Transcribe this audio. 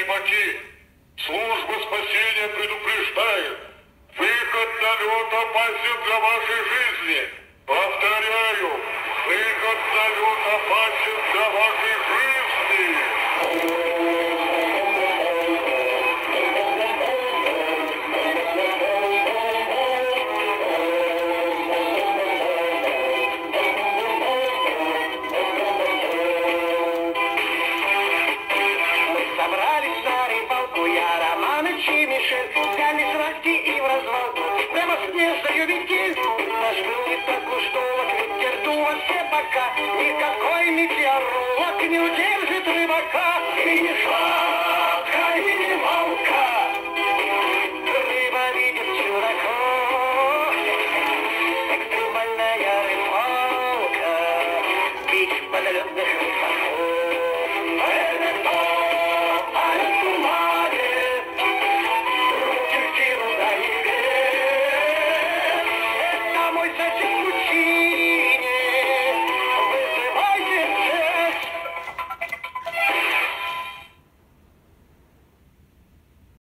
рыбаки, служба спасения предупреждает. Выход на лед опасен для вашей жизни. Повторяю, выход на лед опасен для вашей жизни. Взяли снасти и в развалку, прямо с нежной метель. Наш был не так уж ветер дует все бока. Никакой метеоролог не удержит рыбака. И не шла